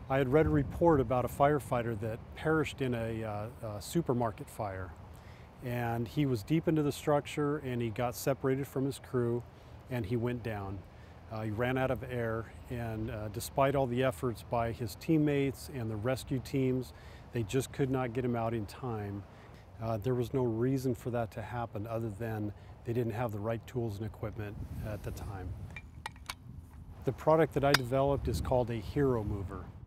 I had read a report about a firefighter that perished in a supermarket fire. And he was deep into the structure and he got separated from his crew and he went down. He ran out of air, and despite all the efforts by his teammates and the rescue teams, they just could not get him out in time. There was no reason for that to happen other than they didn't have the right tools and equipment at the time. The product that I developed is called a hero mover.